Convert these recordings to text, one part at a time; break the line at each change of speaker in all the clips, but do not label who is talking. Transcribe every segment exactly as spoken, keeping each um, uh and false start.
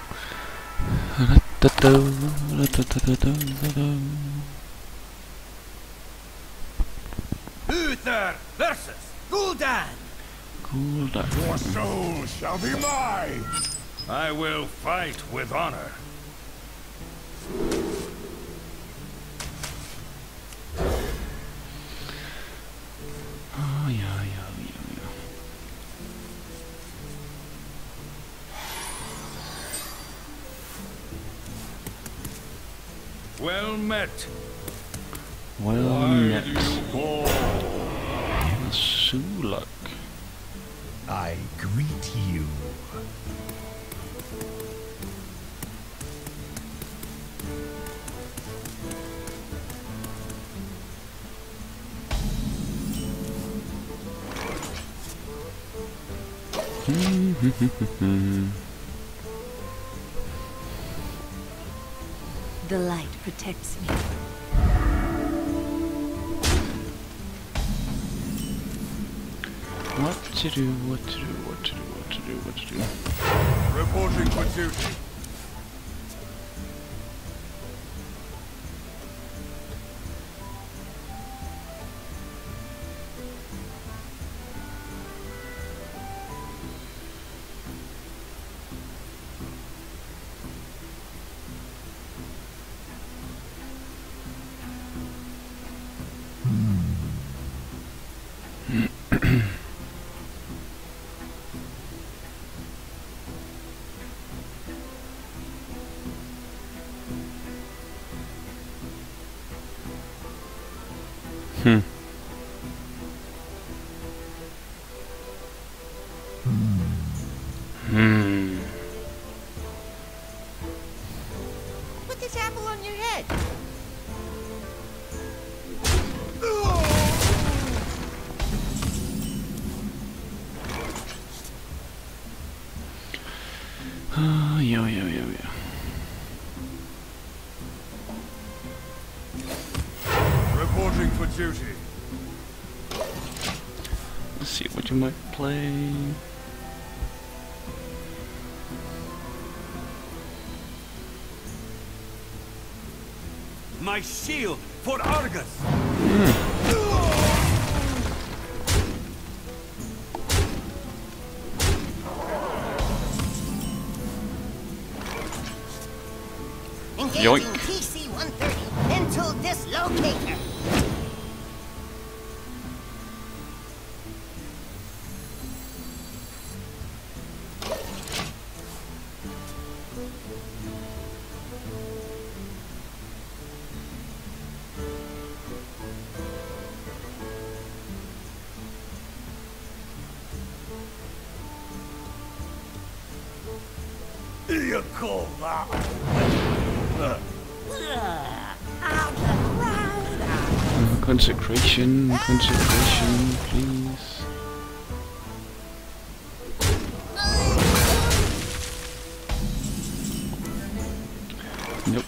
Uther versus Gul'dan.
Gul'dan.
Your soul shall be mine.
I will fight with honor.
Oh yeah, yeah, yeah, yeah.
Well met.
Well
Why
met.
do you call?
Sulak.
I greet you.
The light protects me.
What to do, what to do, what to do, what to do, what to do.
Reporting for duty.
Hmm. Hmm.
Put this apple on your head.
Ah, ja, ja, ja, ja.
Reporting for duty.
Let's see what you might play.
My shield for Argus.
Engaging
Yoink.
P C one thirty into dislocator.
You call that?
Uh, consecration, consecration, please. Nope.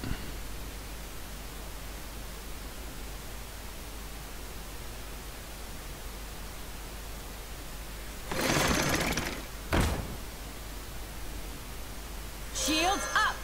Shields up.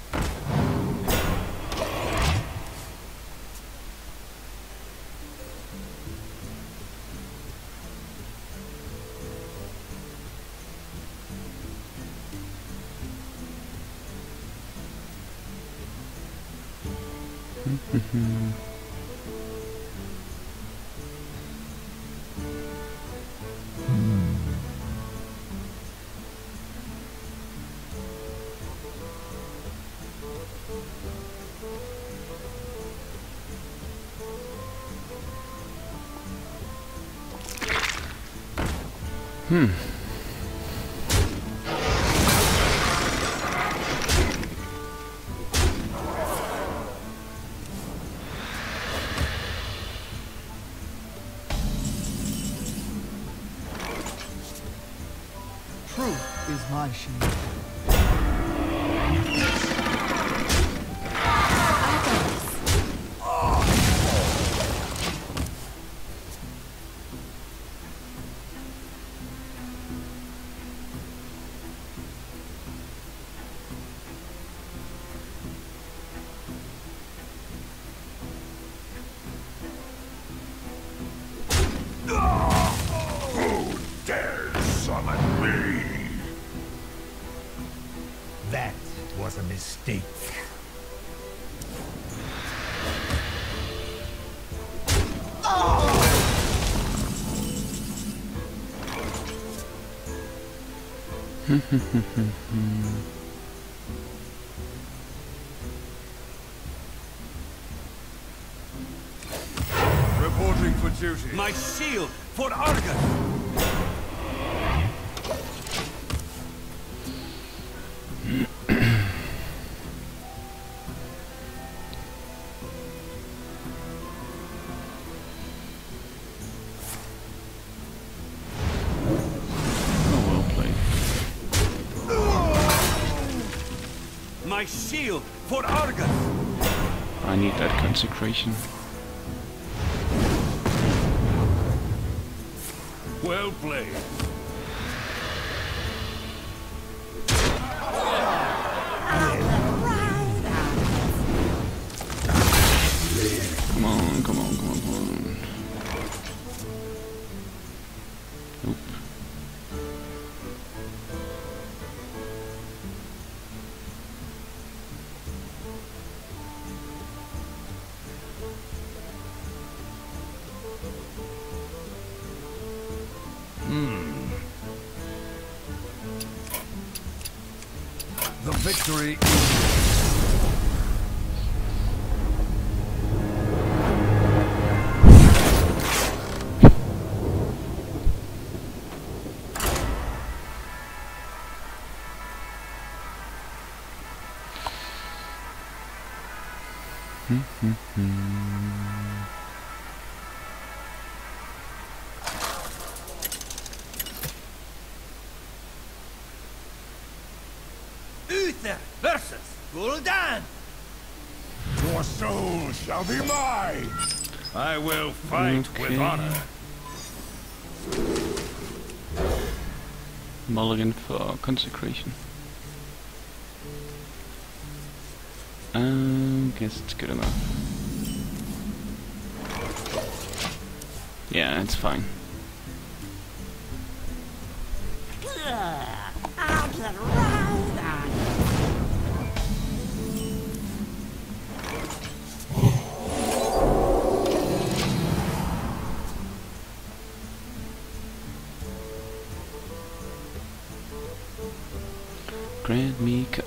Hmm.
Truth is my shield.
summon me. That was a mistake.
Reporting for duty. My shield for Argus. My shield for Argus.
I need that consecration.
Well played.
Come on, come on, come on, come on. Nope.
The victory is... Uther versus Gul'dan.
Your soul shall be mine.
I will fight
Okay.
with honor.
Mulligan for consecration. Um, guess it's good enough. Yeah, it's fine. Grant me cuts.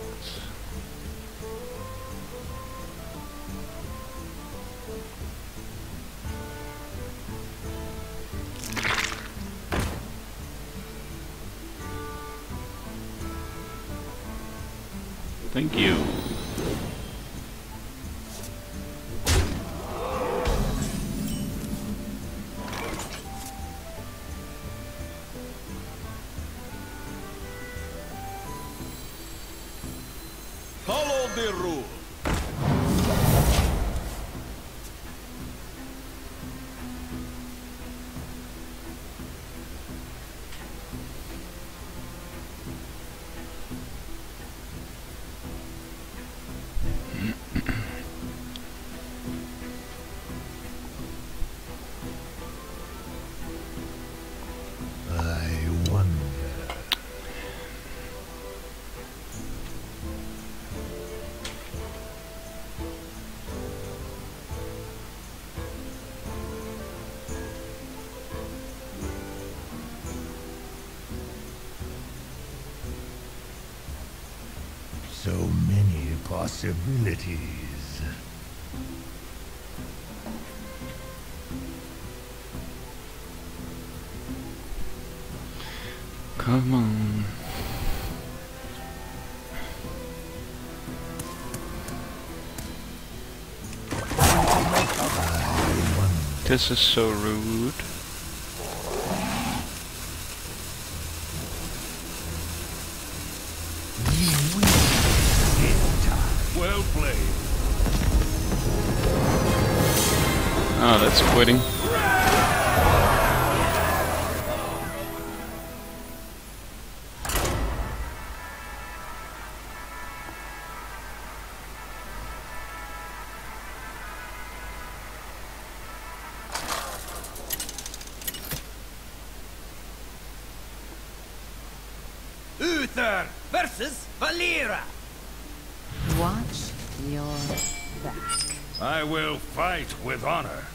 Thank you.
Follow the rule.
I wonder. So many possibilities.
Come on. This is so rude.
Well played.
Oh, that's quitting.
Uther versus Valera.
Watch your back.
I will fight with honor.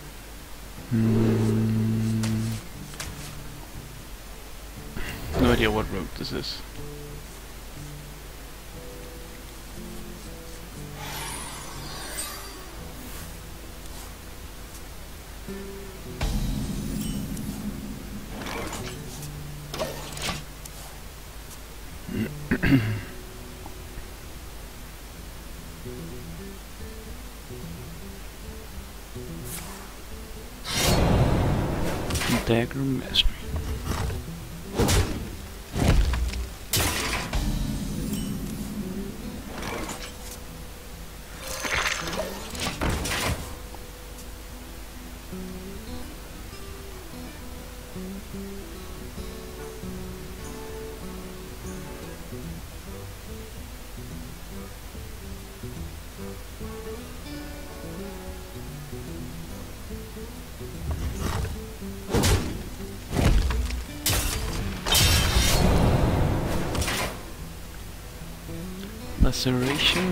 Hmm. No idea what road this is. Dagger Mastery. Laceration.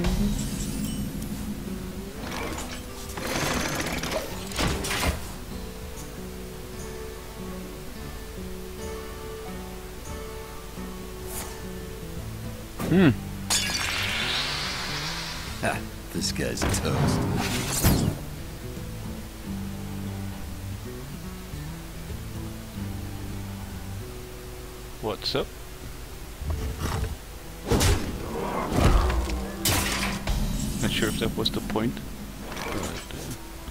Hmm.
Ha, this guy's toast.
What's up? Not sure if that was the point, but uh,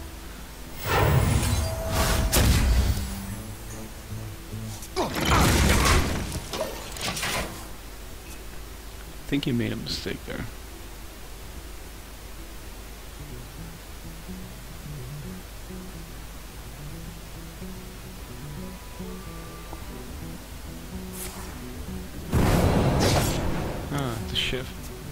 I think he made a mistake there. Ah, the shift.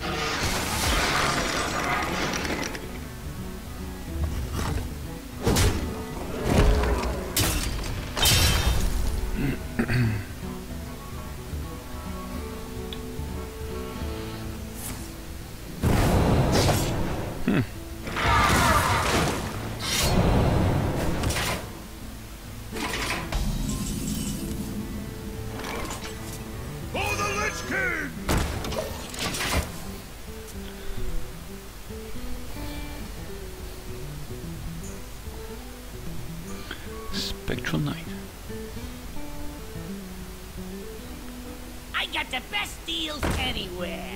Spectral Knight.
I got the best deals anywhere.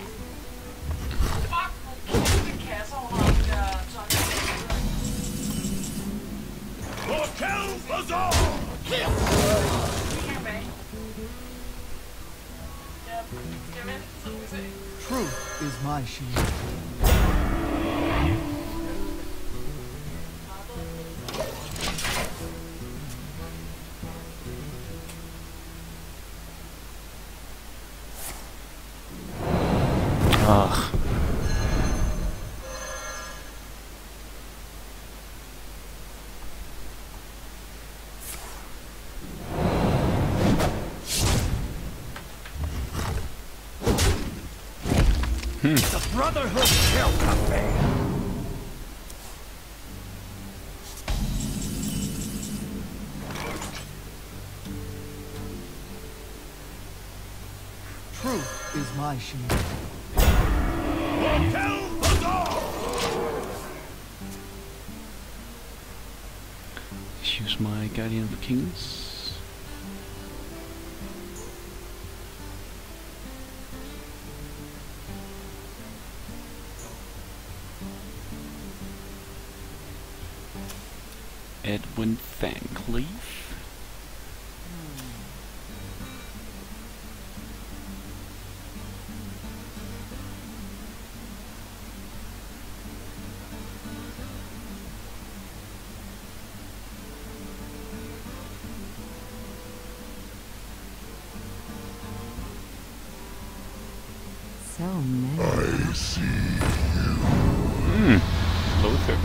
Truth is my shield.
Ugh. Hmm.
The Brotherhood shall prevail.
Truth is my shield.
Let's use my Guardian of Kings. Edwin Fangleaf.
So many.
I see
Hmm. Lothar.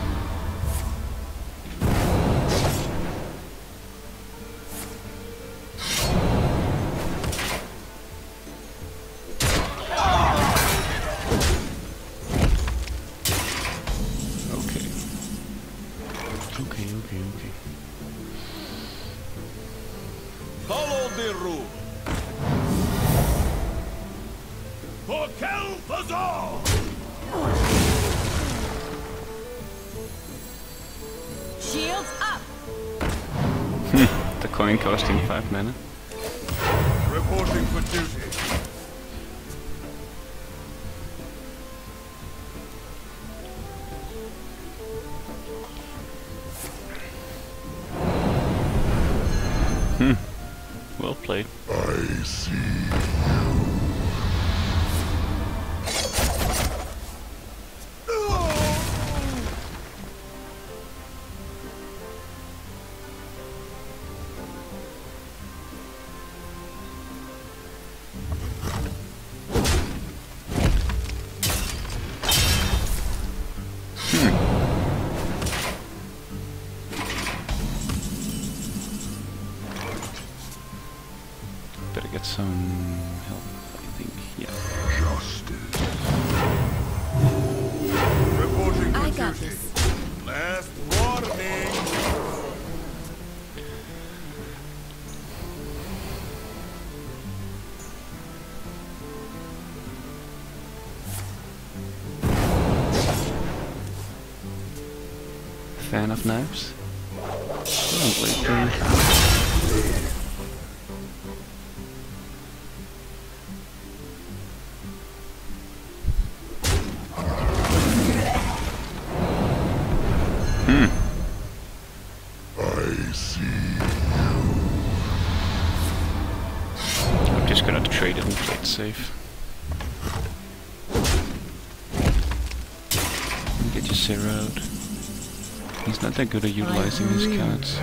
coin costing five mana.
Reporting for duty.
Hmm. Well played.
I see.
Better get some help, I think. Yeah.
Justice.
Reporting for
I got
duty.
this.
Last warning.
Fan of knives? Oh, wait, uh,
I see.
I'm just gonna trade it and play it safe. Get your Zero out. He's not that good at utilizing his cards.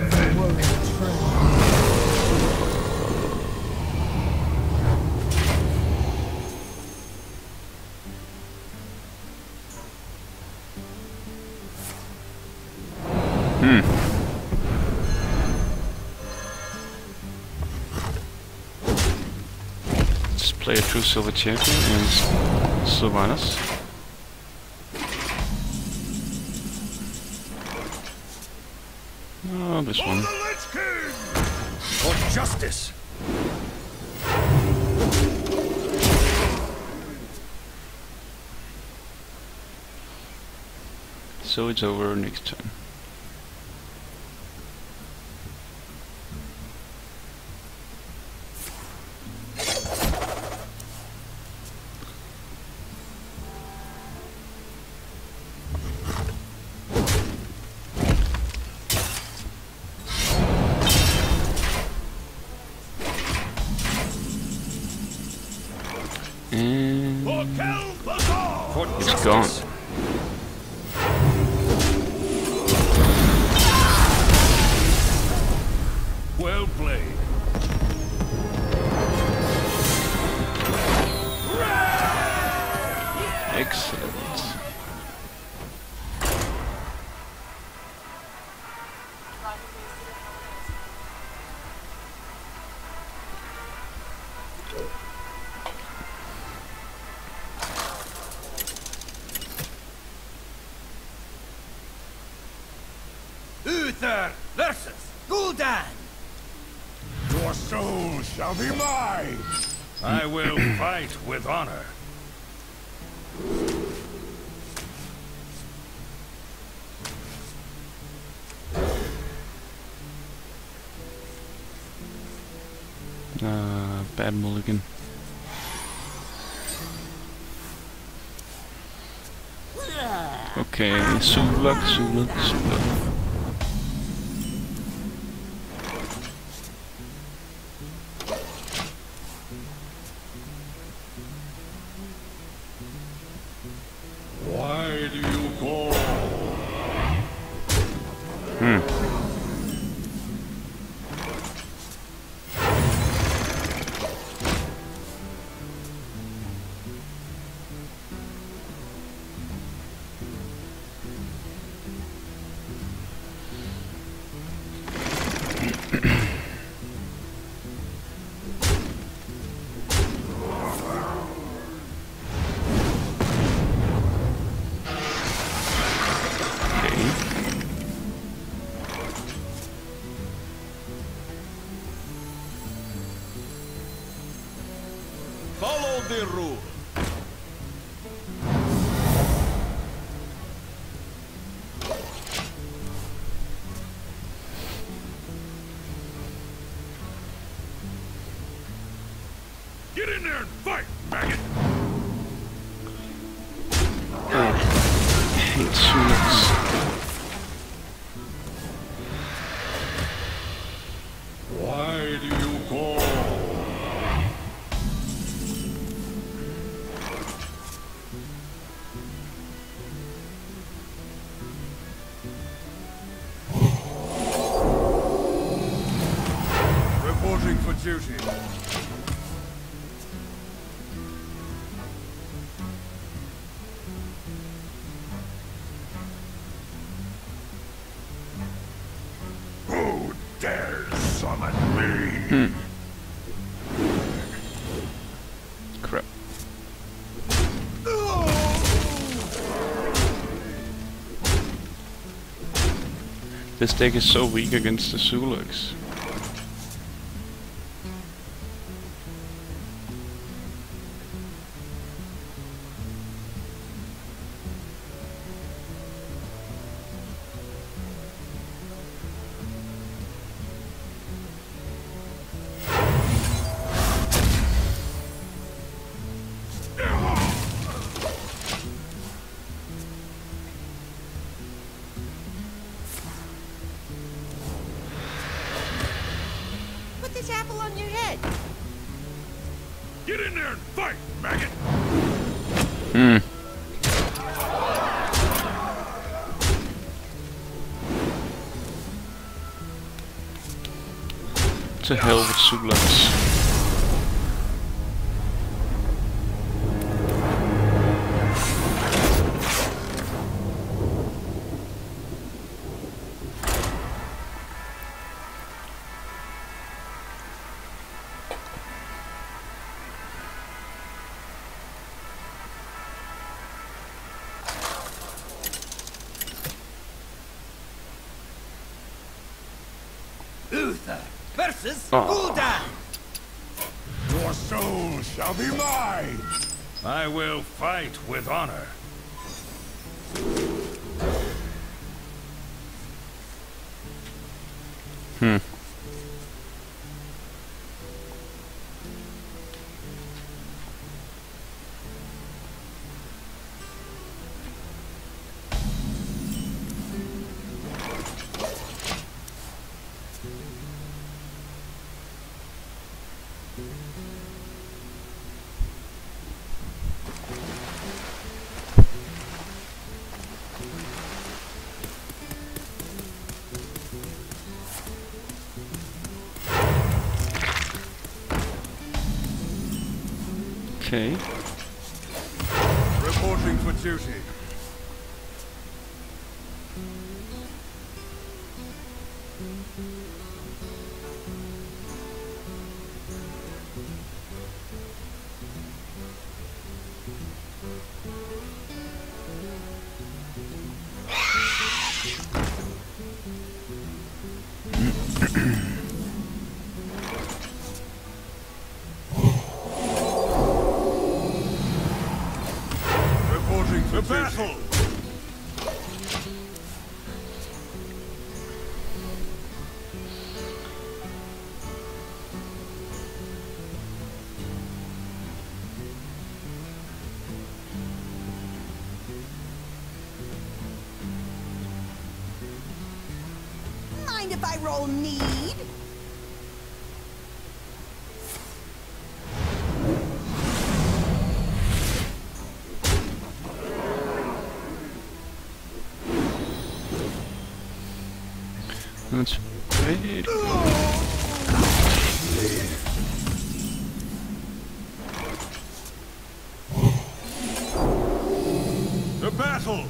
Hmm. Let's play a true silver champion and Sylvanas. Oh, this one.
For justice.
So it's over next turn. And it's gone.
Well played.
Excellent.
Uther versus Gul'dan.
Your soul shall be mine.
I will fight with honor.
Uh, bad mulligan. Okay, Sulak, Sulak, Sulak.
Why do you call?
Hmm.
Follow the rule.
in there and fight, maggot!
Oh, I hate Sulaks.
Why do you call?
Reporting for duty.
Who dares summon me?
Hmm. Crap. This deck is so weak against the Sulaks.
Put this apple on your head.
Get in there and fight, maggot!
Hmm. To hell with Sulaks.
Uther versus
Oh.
Gul'dan.
Your soul shall be mine!
I will fight with honor.
Hmm. Okay.
Reporting for duty. Reporting for battle.
Mind if I roll need?
That's great.
The battle.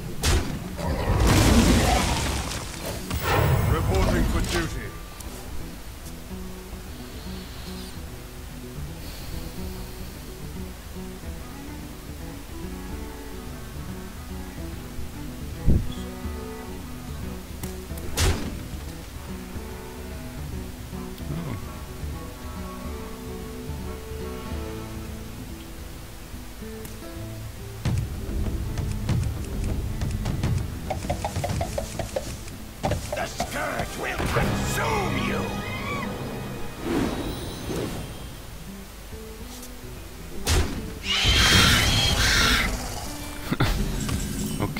Reporting for duty.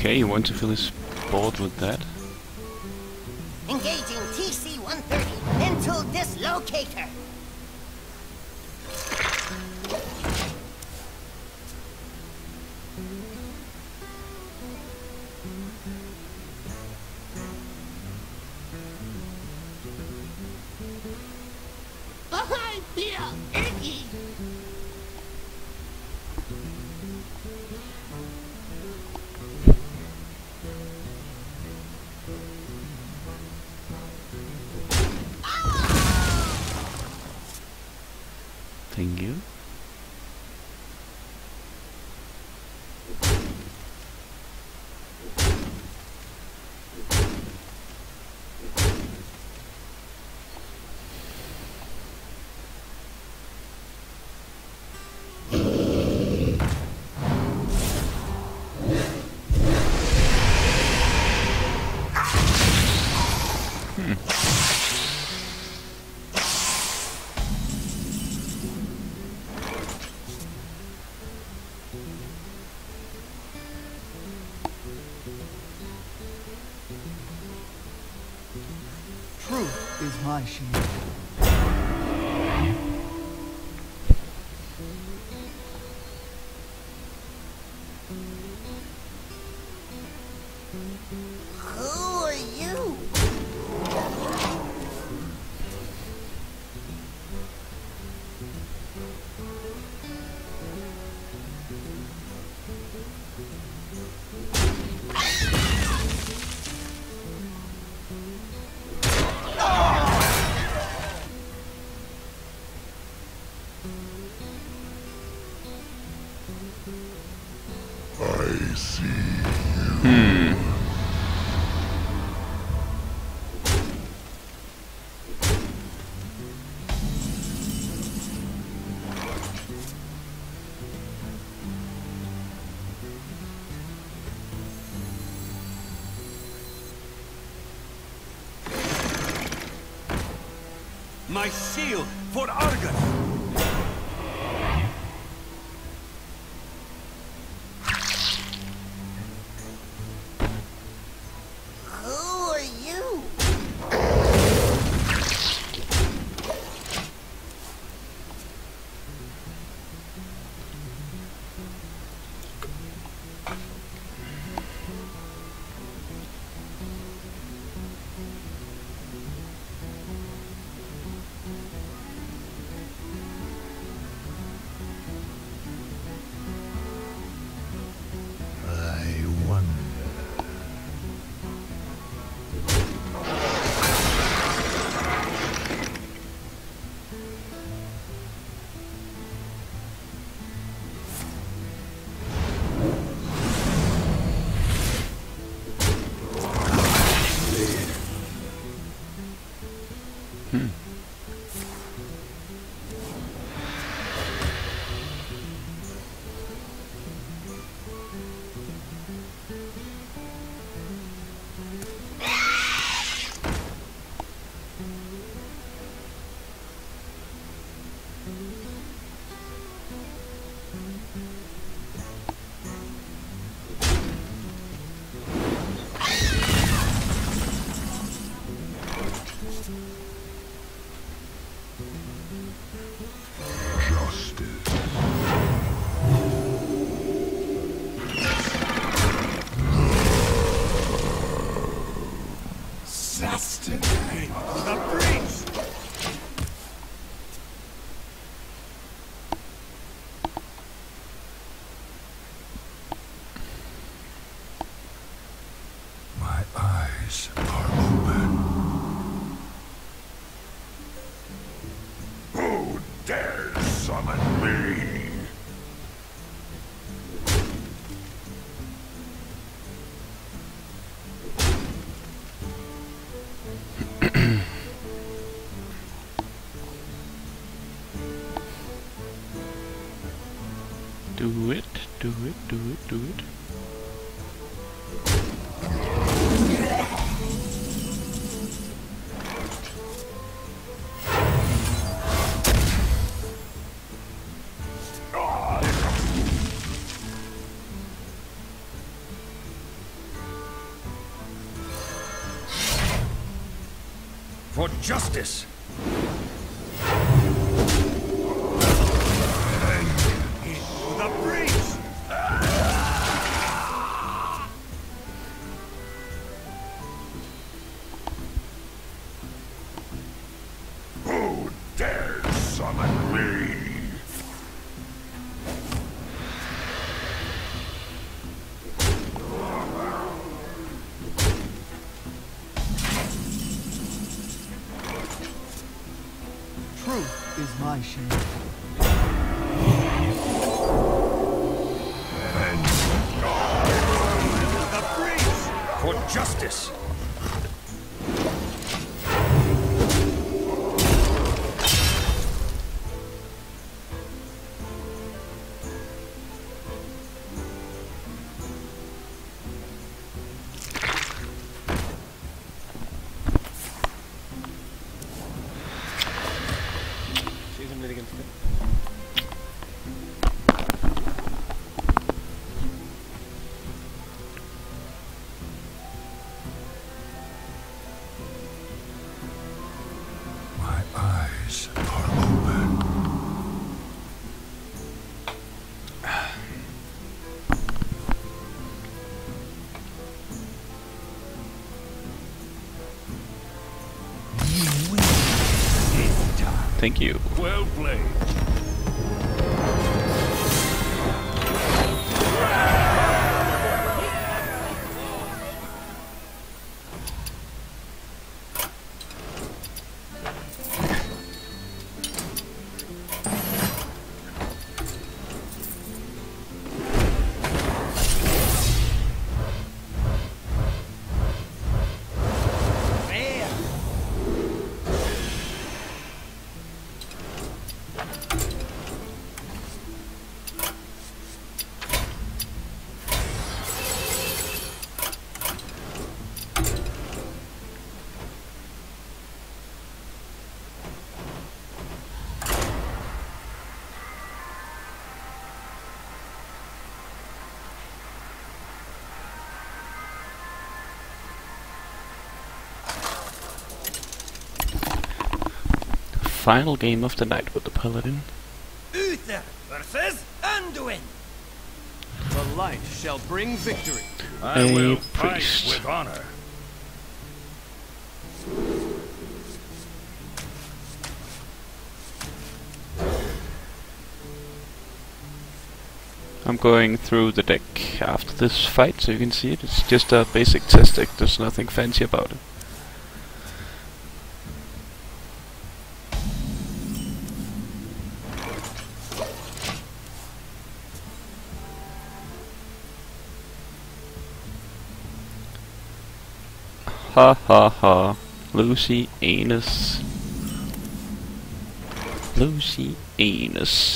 Okay, you want to fill his board with that?
Engaging T C one thirty into dislocator. I feel icky.
Thank you.
Truth is my shield.
Who are you?
I see.
Hmm.
My shield for Argus!
Who are you?
I wonder.
Hmm.
Justice. Sustenance.
The breach!
My eyes are open. Who dares summon me?
Do it, do it, do it, do it.
For justice!
Into the breach!
Who dares summon me?
Truth is my shield.
The breach!
For justice!
Choose a mulligan.
My eyes are open.
Thank you.
Well played.
Final game of the night with the Paladin.
Uther versus Anduin! The light shall bring victory.
I
A
will
priest.
fight with honor.
I'm going through the deck after this fight so you can see it. It's just a basic test deck, there's nothing fancy about it. Ha ha ha. Lucy Anus. Lucy Anus.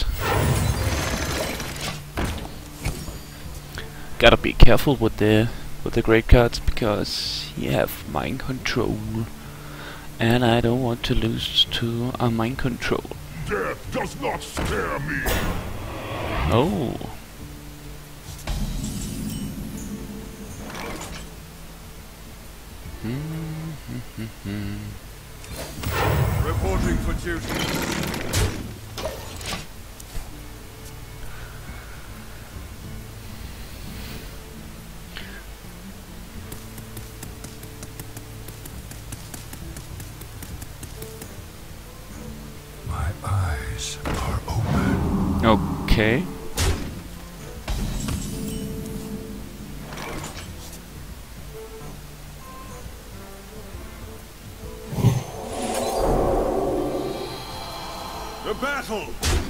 Gotta be careful with the with the great cards because you have mind control. And I don't want to lose to a mind control.
Death does not scare me.
Oh.
Reporting for duty.
My eyes are open.
Okay.
The battle!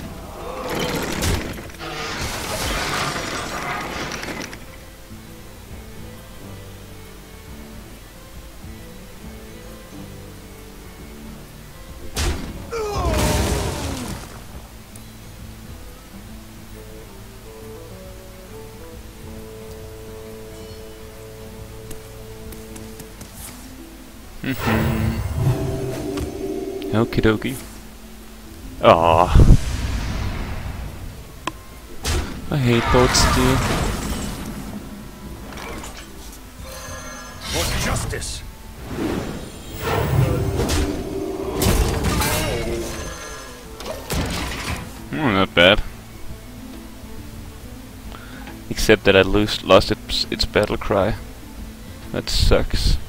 Mm-hmm. Okie dokie. Aww. I hate boat steel.
For justice.
not bad. Except that I lose, lost its, its battle cry. That sucks.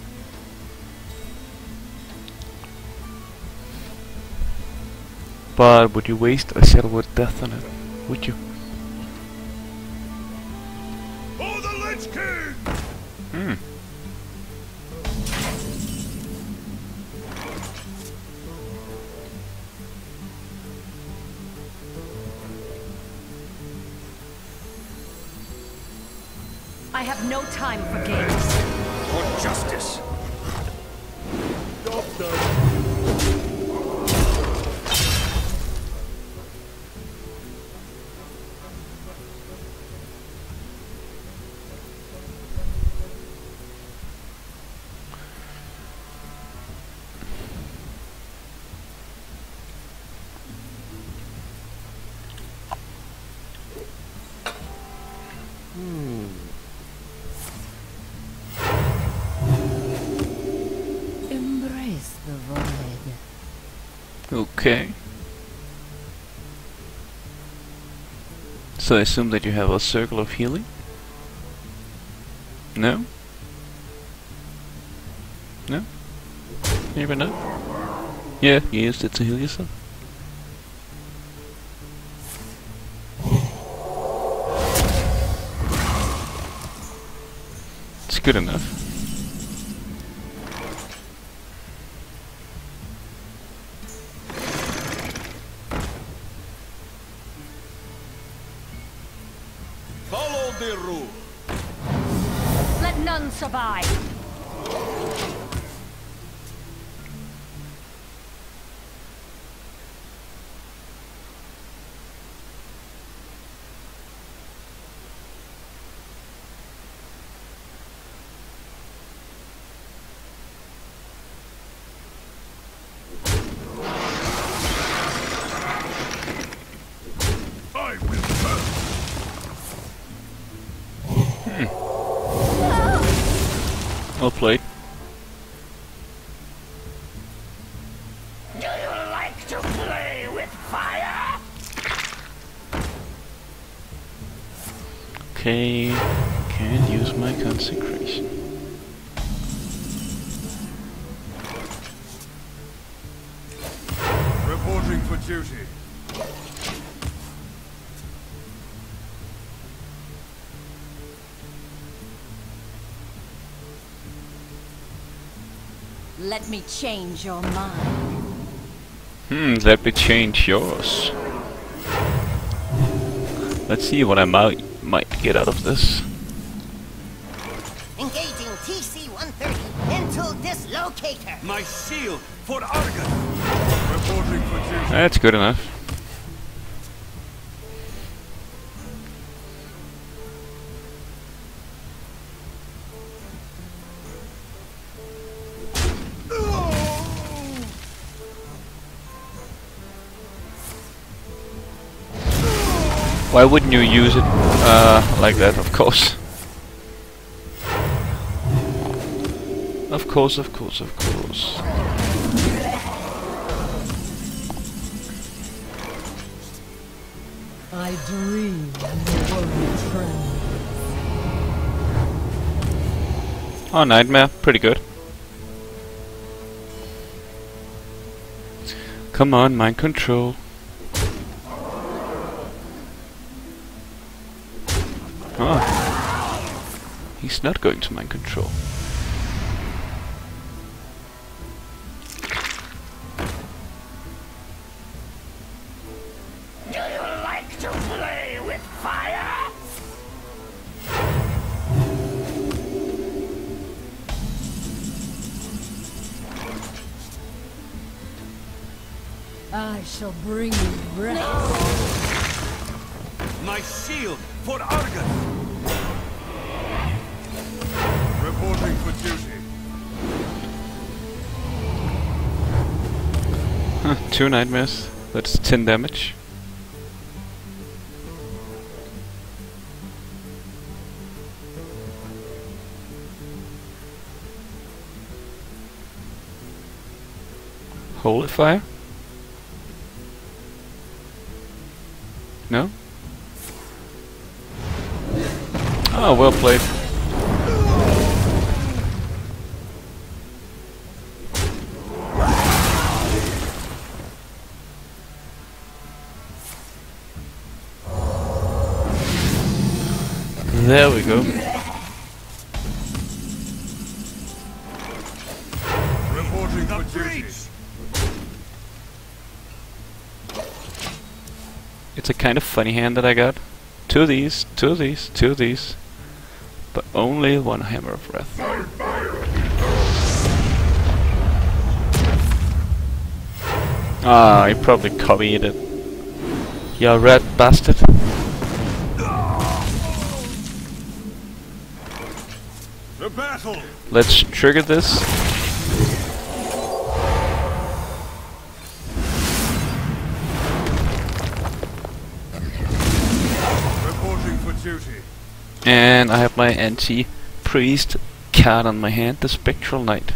But would you waste a Shadow Word Death on it? Would you?
Oh, the Lich King!
Hmm.
I have no time for games.
For justice!
Job done.
Embrace the void.
Okay. So I assume that you have a circle of healing? No? No? Maybe not? Yeah, you used it to heal yourself. It's good enough.
Follow the rule.
Let none survive.
I will burn.
Well played.
Do you like to play with fire?
Okay, can't use my consecration.
Reporting for duty.
Let me change your mind.
Hmm, let me change yours. Let's see what I might might get out of this.
Engaging T C one thirty into dislocator.
My shield for Argon.
Reporting for duty.
That's good enough. Why wouldn't you use it uh, like that, of course? Of course, of course, of course.
I dream and the world trembles.
Oh, Nightmare, pretty good. Come on, mind control. Oh. He's not going to mind control.
Do you like to play with fire?
I shall bring you rest.
My shield for Argon.
Reporting for duty.
Huh, two nightmares. That's ten damage. Holy fire. Oh, well played. There we go.
Reporting for duty.
It's a kind of funny hand that I got. Two of these, two of these, two of these. But only one Hammer of Wrath. Ah, he probably copied it. You red bastard.
The battle.
Let's trigger this.
Reporting for duty.
And I have my anti-priest card on my hand, the Spectral Knight.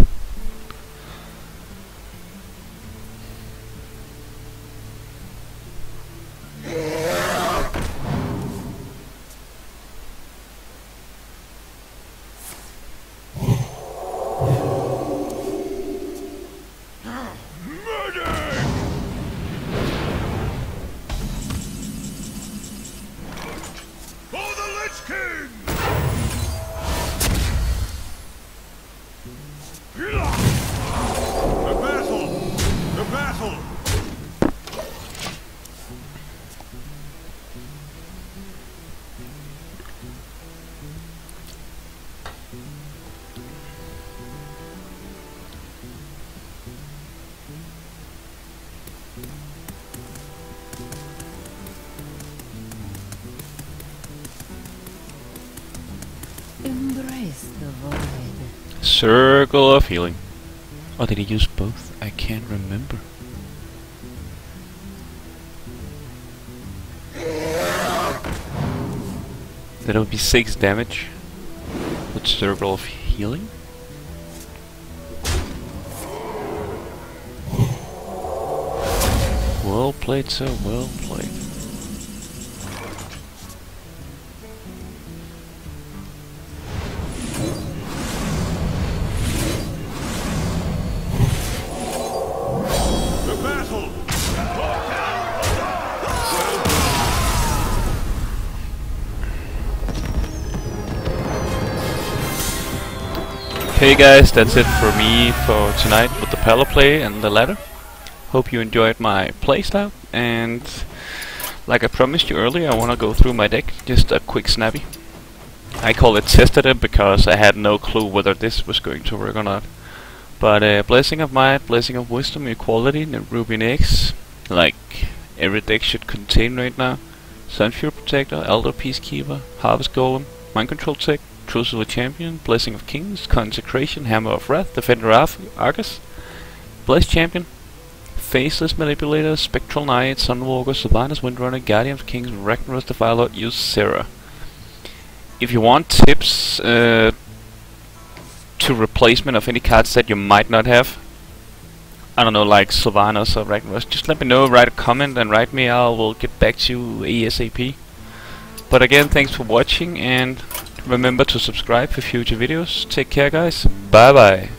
Embrace the void.
Circle of Healing. Or did he use both? I can't remember. That would be six damage with Circle of Healing. Well played, sir. Well played. Okay guys, that's it for me for tonight with the Paladin play and the ladder. Hope you enjoyed my playstyle, and like I promised you earlier, I want to go through my deck, just a quick snappy. I call it tested it because I had no clue whether this was going to work or not. But uh, Blessing of Might, Blessing of Wisdom, Equality, and Ruby Eggs, like every deck should contain right now. Sunfury Protector, Elder Peacekeeper, Harvest Golem, Mind Control Tech, Truce of the Champion, Blessing of Kings, Consecration, Hammer of Wrath, Defender of Argus, Blessed Champion, Faceless Manipulator, Spectral Knight, Sunwalker, Sylvanas, Windrunner, Guardian of Kings, Ragnaros the Firelord, use Sarah. If you want tips uh, to replacement of any cards that you might not have, I don't know, like Sylvanas or Ragnaros, just let me know, write a comment and write me, I will get back to you ASAP. But again, thanks for watching, and remember to subscribe for future videos. Take care guys, bye bye.